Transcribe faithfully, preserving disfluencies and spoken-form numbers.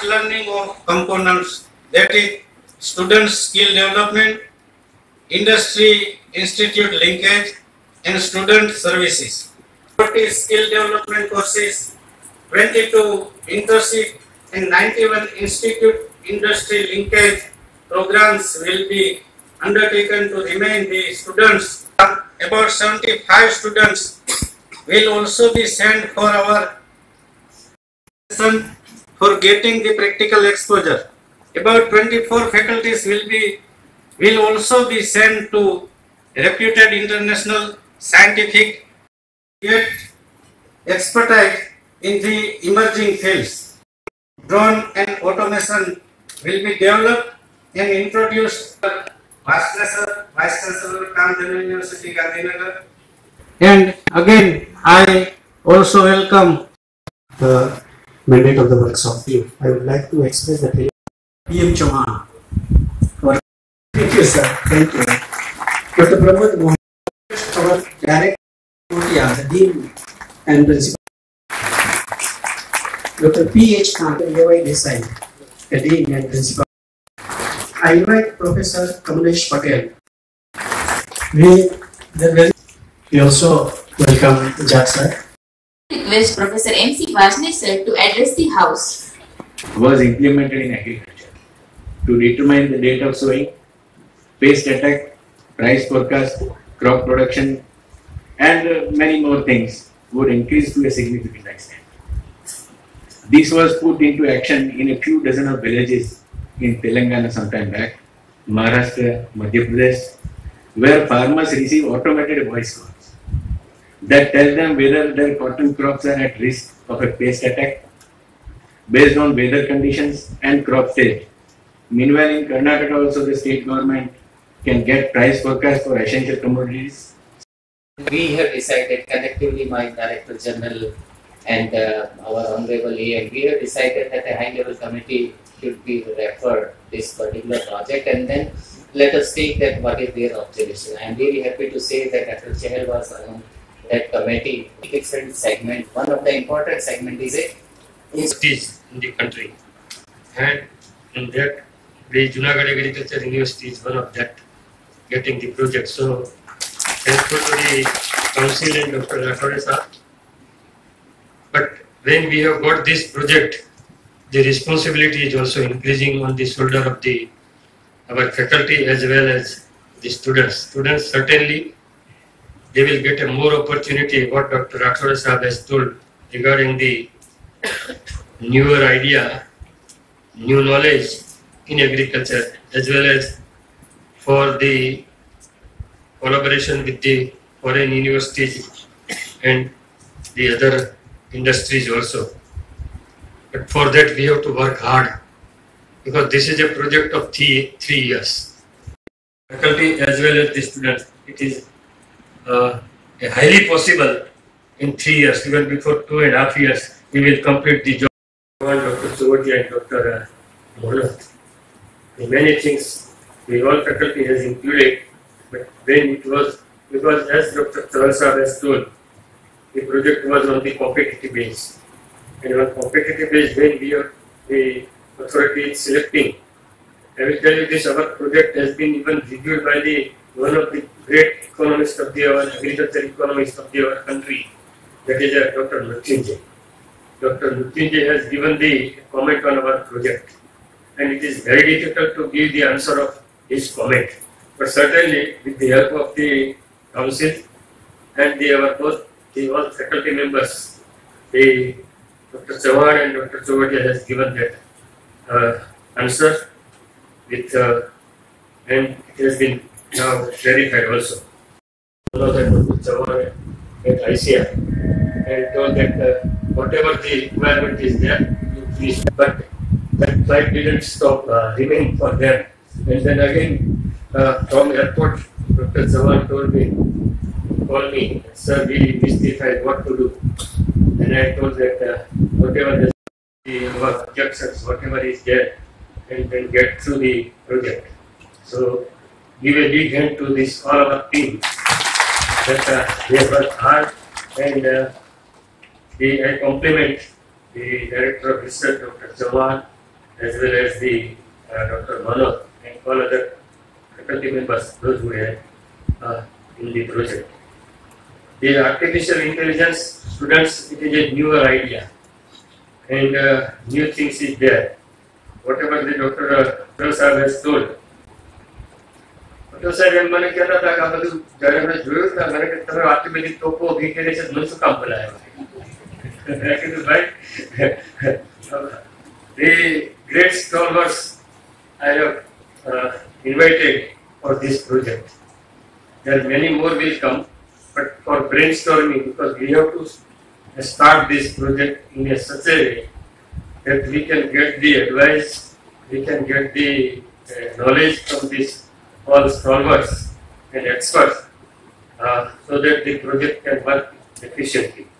fast learning of components, that is student skill development, industry institute linkage, and student services. forty skill development courses, twenty-two internship, and ninety-one institute industry linkage programs will be undertaken to remain the students. About seventy-five students will also be sent for our for getting the practical exposure. About twenty-four faculties will be will also be sent to reputed international scientific get expertise in the emerging fields. Drone and automation will be developed and introduced. Vice Chancellor, Vice Chancellor, Kamdhanu University, Gandhinagar. And again, I also welcome the mandate of the workshop. I would like to express the P M Chauhan. Thank you, sir. Thank you. Doctor Pramod Mohan, our Director, the Dean and Principal. Doctor P H Kantan Desai, the Dean and Principal. I invite Professor Kamlesh Patel. We, we also welcome Jack sir. Request Professor M C Vajne sir to address the House. Was implemented in agriculture to determine the date of sowing, pest attack, price forecast, crop production, and uh, many more things would increase to a significant extent. This was put into action in a few dozen of villages in Telangana sometime back, Maharashtra, Madhya Pradesh, where farmers receive automated voice calls that tell them whether their cotton crops are at risk of a pest attack based on weather conditions and crop stage. Meanwhile, in Karnataka also the state government can get price forecast for essential commodities. We have decided collectively, my Director General and uh, our Honorable A M, we have decided that a high level committee should be referred this particular project, and then let us take that what is their observation. I am really happy to say that Doctor Chahal was on that committee. Different segment. One of the important segment is a universities in the country, and in that the Junagadh Agriculture University is one of that getting the project. So thankful to the council and Doctor Rathore sir. But when we have got this project, the responsibility is also increasing on the shoulder of the our faculty as well as the students. Students certainly they will get a more opportunity. What Doctor Rathore sahab has told regarding the newer idea, new knowledge in agriculture, as well as for the collaboration with the foreign universities and the other industries also. But for that we have to work hard, because this is a project of three, three years. Faculty as well as the students, it is uh, a highly possible in three years, even before two and a half years, we will complete the job. Doctor Chawatia and Doctor Mohanat. Many things the whole faculty has included, but when it was, because as Doctor Chahal sahab has told, the project was on the competitive base. And on competitive base, when we are, the authority is selecting, I will tell you this, our project has been even reviewed by the one of the great economists of the our agriculture economists of the our country, that is uh, Doctor Mrityunjay. Doctor Mrityunjay has given the comment on our project, and it is very difficult to give the answer of his comment. But certainly, with the help of the council and the our both the all faculty members, the Doctor Chauhan and Doctor Chawatia has given that uh, answer with uh, and it has been now verified also. Doctor Chauhan at I C I and told that uh, whatever the requirement is there, you please. But that flight didn't stop, uh, remain for them. And then again, uh, from airport, Doctor Chauhan told me, call me, sir, we mystified what to do. And I told that uh, whatever the our objections, whatever is there, and then get through the project. So give a big hand to this all our team that uh, they worked hard, and uh, the, I compliment the Director of Research, Doctor Chauhan, as well as the uh, Doctor Manoj and all other faculty members, those who were uh, in the project. The artificial intelligence students, it is a newer idea and uh, new things is there. Whatever the Doctor Sahab has told. Doctor Sahab, I was saying that I was doing that, I was saying artificial topo, we can say no काम बुलाया. The great scholars I have uh, invited for this project. There are many more will come, but for brainstorming, because we have to start this project in a such a way that we can get the advice, we can get the uh, knowledge from these all scholars and experts, uh, so that the project can work efficiently.